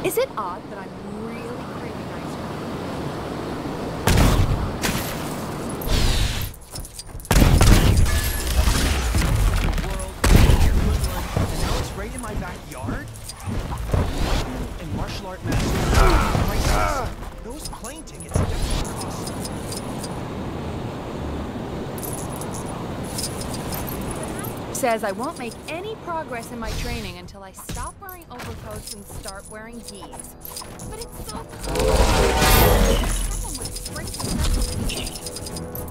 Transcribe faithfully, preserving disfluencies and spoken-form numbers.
Is it odd that I'm really craving ice World, here's Woodland, and now it's right in my backyard? And martial art master prices. Those plane tickets definitely cost something. Says I won't make any progress in my training until I stop wearing overcoats and start wearing gis. But it's so cold. I want my spring